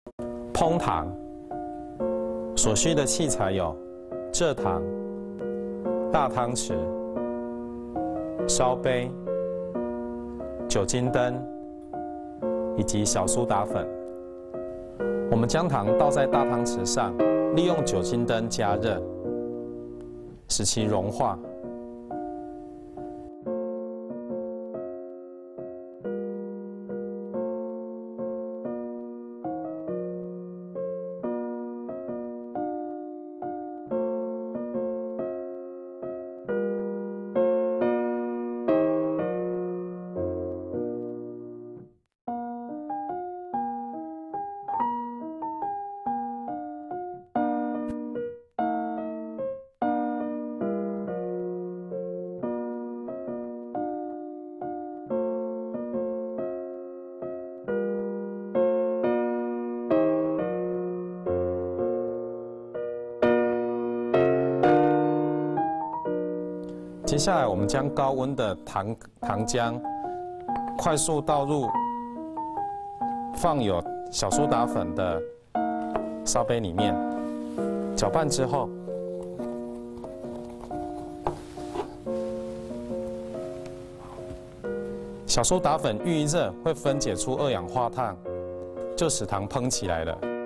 烹糖所需的器材有蔗糖、大汤匙、烧杯、酒精灯以及小苏打粉。我们将糖倒在大汤匙上，利用酒精灯加热，使其融化。接下来，我们将高温的糖浆快速倒入放有小苏打粉的烧杯里面，搅拌之后，小苏打粉遇热会分解出二氧化碳，就使糖膨起来了。